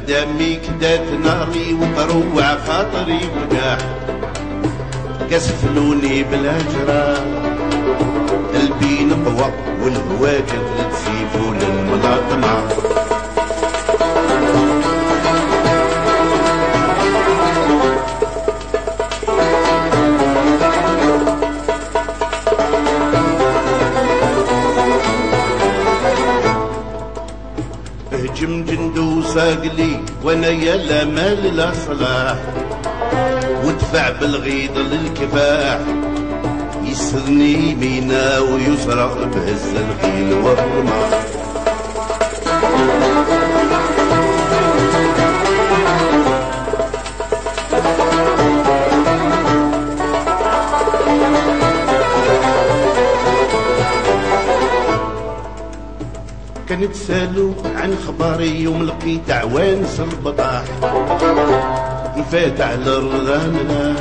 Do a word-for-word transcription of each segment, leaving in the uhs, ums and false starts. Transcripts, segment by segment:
دامي كدات ناري وطروع خاطري وقاح كسفلوني بالهجرة قلبي نقوى والهواجر تسيفوا للملاطمة هجم جندو ساقلي وانا يا مال لا صلاح ودفع بالغيض للكفاح يسرني يمينا ويسرى بهز الخيل والرماح كانت سالو عن خباري يوم لقيت عوانس البطاح يفات على الرغامنا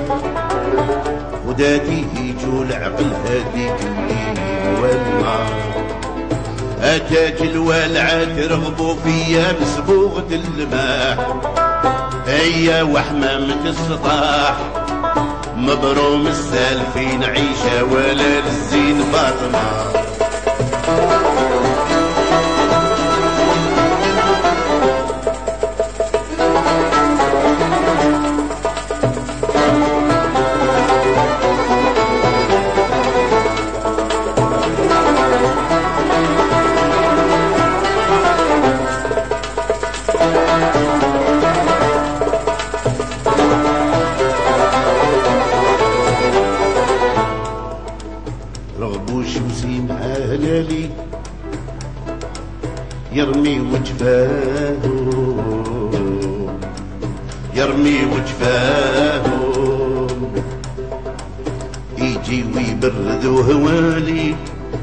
وداتي يجو العقل هذيك الليل والنهار اتاج الوالعة ترغبوا فيا بصبوغة الماح هيا وحمامة السطاح مبروم السالفين عيشة ولا للزين فاطمة رغبوا شمسي مع هلالي يرمي وجفاه يرمي وجفاه يجي ويبرد هوالي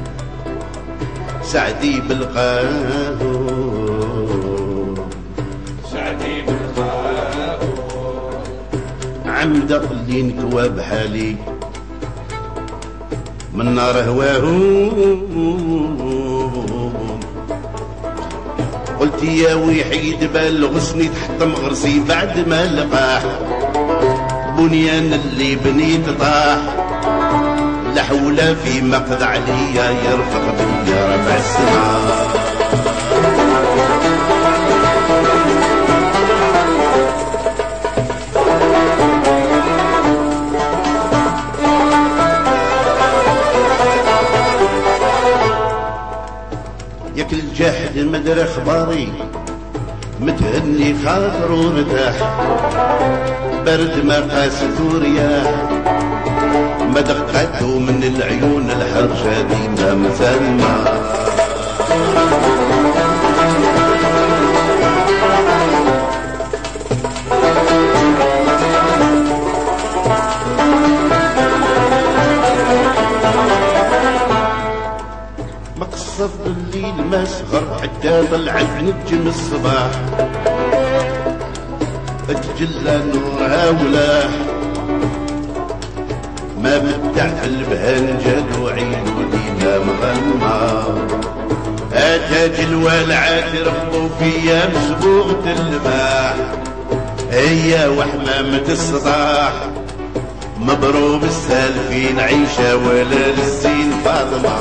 سعدي بالقاه سعدي بالقاه عمدا اللي نكوى بحالي من نار هواه قلت يا وحيد بلغسني تحت مغرسي بعد ما لقاح بنيان اللي بنيت طاح لا حول في مقد عليا يرفق بيا ربع السماء ياك الجحد مدري اخباري متهني خاطر ورتاح برد ما قاست ورياح ما دقته من العيون الحرشة ديما مسلمة مقصد الليل ما صغر حتى طلعت نجم الصباح اتجلى نورها ولاح ما مبدع البهنجة وعين ودينا مغمى اتاج الوالعة تربوا فيا بصبوغة الماح هيا وحمامة السطاح مبروم السالفين عيشة ولا للزين فاطمة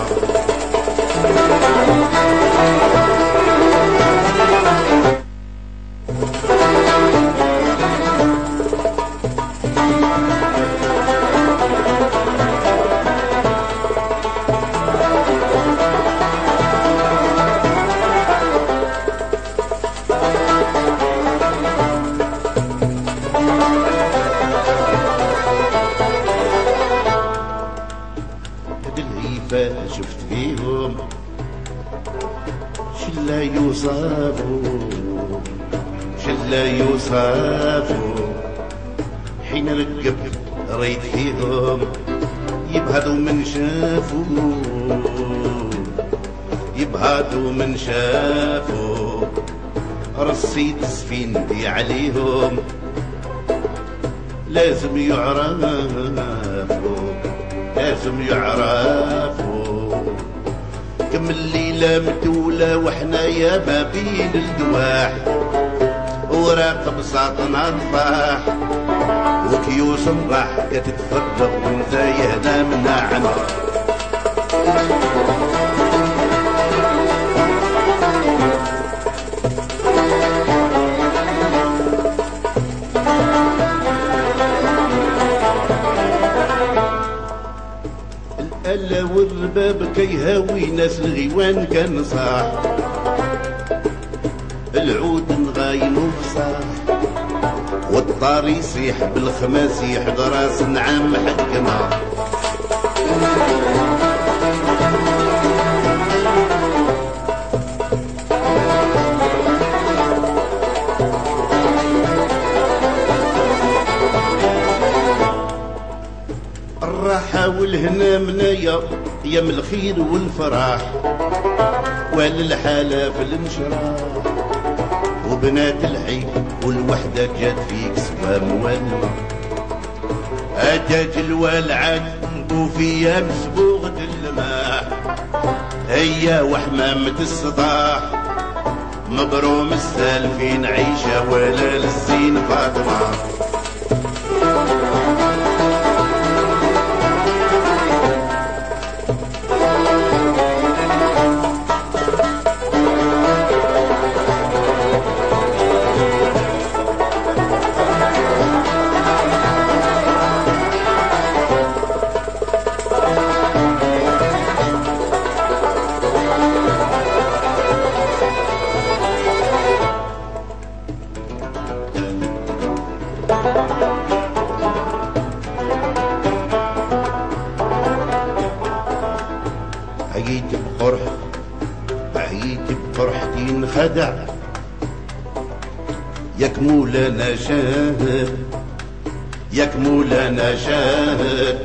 شفت فيهم شلا يوصافوا شلا يوصافوا حين رقب ريت فيهم يبهضوا من شافوا يبهضوا من شافوا رصيت سفينتي عليهم لازم يعرفوا لازم يعرفوا كم الليلة متولة وحنا يا ما بين الدواح وراقب ساطنا طفاح وكيوس راح كتتفرغ وانت يهدى من عمر. الألا والرباب كيهاوي ناس الغيوان كان صاح العود نغاين وفصاح والطار يصيح بالخماس يحض راس نعام حكمه. الراحة والهنا منايا يا من الخير والفرح وللحالة في الانشراح وبنات الحي والوحدة جات فيك سوا موالمة. أتاج الوالعات وفيها مسبوغة الماح هيا وحمامة السطاح مبروم السالفين عيشة ولا للزين فاطمة. عييت بفرح عييت بفرحتي انخدع ياك مولانا شاهد ياك مولانا شاهد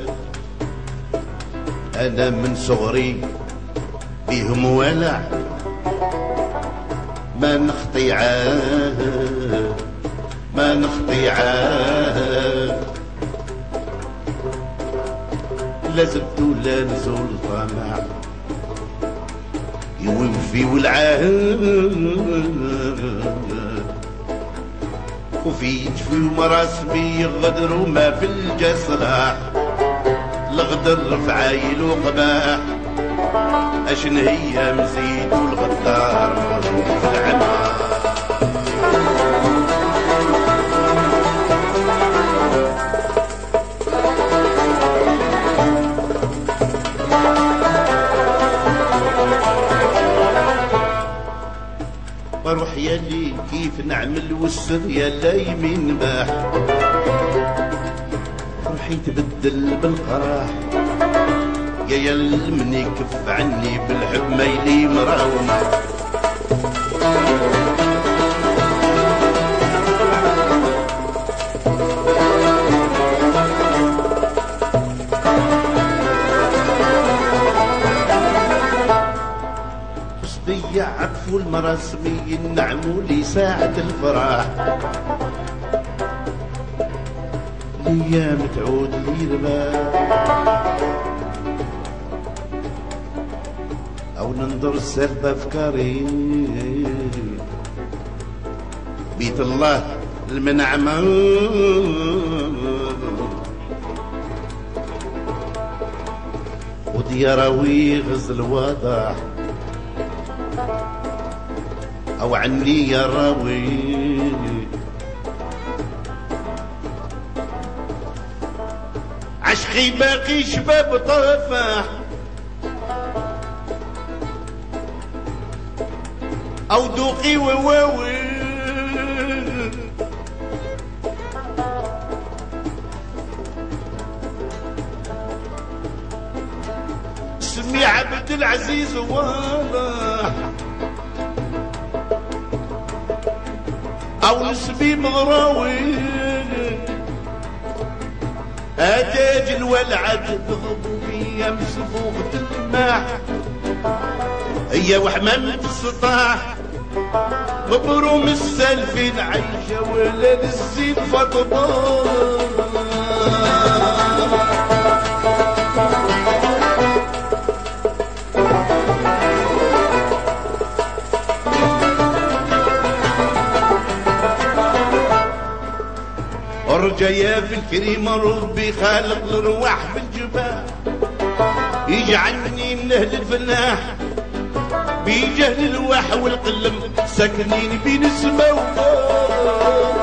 انا من صغري بيهم ولع ما نخطي عاد ما نخطي عاد لا زبت ولا نزول طمع يوفي والعهد وفي جفي ومراسمي غدر وما في الجسراح الغدر في عايل وقباح اشن هي مزيد والغدار مضروب في العمى. بروح يالي كيف نعمل والسر يا يمين باح روحي تبدل بالقراح يا يل من يكف عني بالحب ميلي مراومة. صديع عطفو المراسمي ينعمو لي ساعة الفرح الايام تعود لي رباح او ننظر السلب افكاري بيت الله المنعمة ودياراوي غزل واضح او عني يا راوي عشقي باقي شباب طفح او دوقي وواوي اسمي عبد العزيز واضح او نسبي مغراوي اتاج الولعة تضرب فيا مسبوغة الماح هي وحمامة السطاح مبروم السالفين عايشة ولا للزين فاطمة. رجايا في الكريم ربي خالق الارواح في الجبال يجعلني من اهل الفلاح بجهل الواح والقلم ساكنين بين السماء والارض.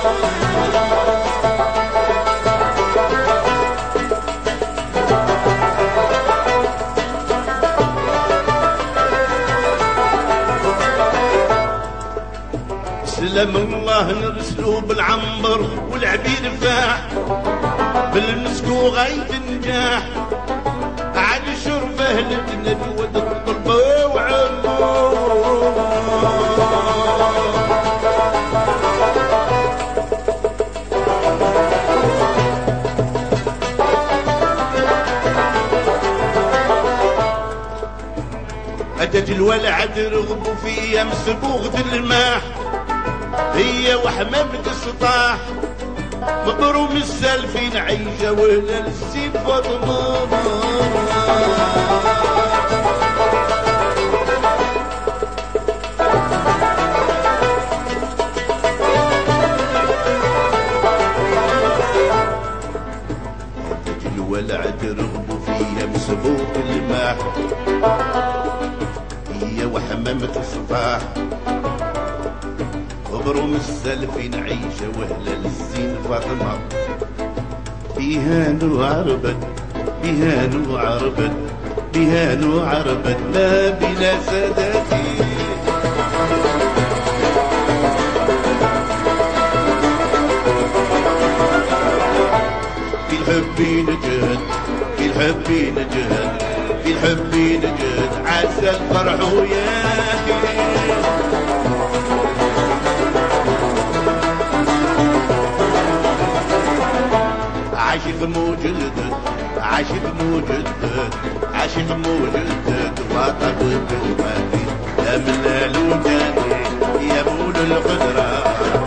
سلام الله نرسلو بالعنبر والعبير فاح بالمسكو غاية النجاح على شرفه لتنجود الطلبة وعمو أتت الولعد رغبوا فيا مسبوغة الماح هي وحمامة السطاح مبروم السالفين عيشة ولا السيف فاطمة. الولعد رغبوا فيها مسبوق الماح هي وحمامة السطاح وبروم السالفين عيشة وهلا للزين فاطمة بيهانو عربت بيهانو عربت بيهانو عربت لا بلا سادتي في الحبين جهد في الحبين جهد في الحبين جهد عسى الفرح وياكي عاشق موجود عاشق موجود عاشق موجود وطب وماتي يا ملال وجاني يا مول القدرة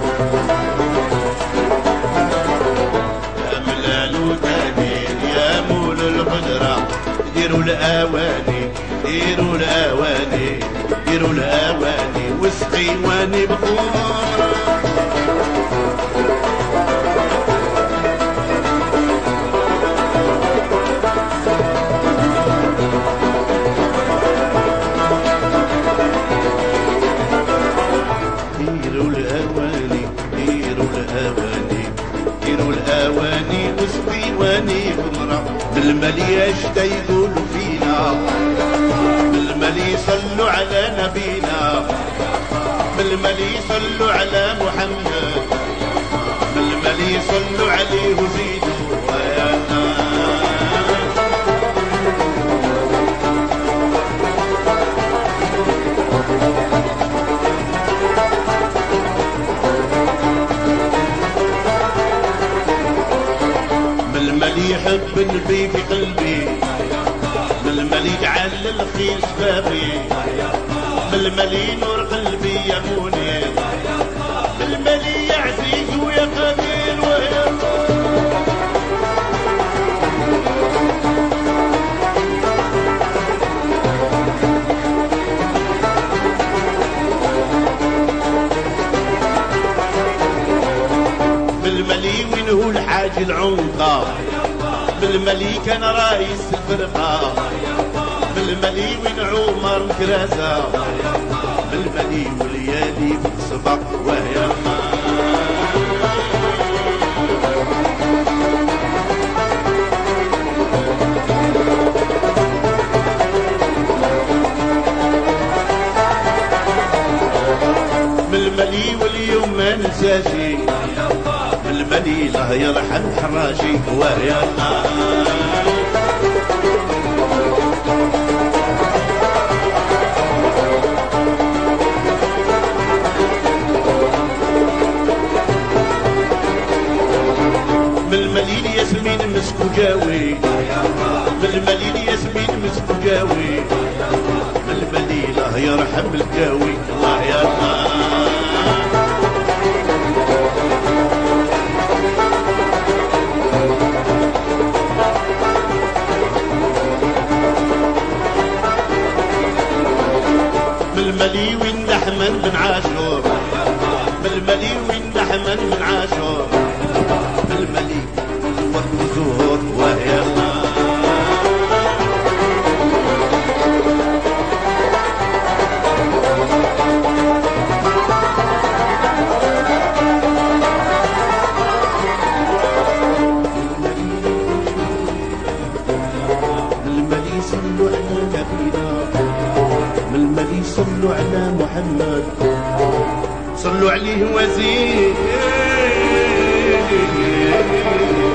يا ملال وجاني يا مول القدرة ديروا الأواني ديروا الأواني ديروا الأواني وسقي واني بخور بالملي اشتا يقولوا فينا بالملي يصلوا على نبينا بالملي يصلوا على محمد بالملي يصلوا عليه وزيدوا يا بالملي يحب النبي في قلبي بالملي يجعل الخير شبابي بالملي نور قلبي يا منير بالملي يا عزيز ويا قدير ويا بالملي وين هو الحاج العنقة بالملي كان رايس الفرقة بالملي وين عمر مكراسة بالملي وليالي بتصبق وهي بالملي واليوم ما ننساشي بالملي الله يرحم حراشي وهي بالمليل ياسمين مسكو جاوي بالمليل ياسمين مسكو جاوي بالمليل الله يرحم الجاوي الله يرحم بالملي وين احمد بن عاشور بالملي وين احمد بن عاشور صلوا على محمد صلوا عليه وزيد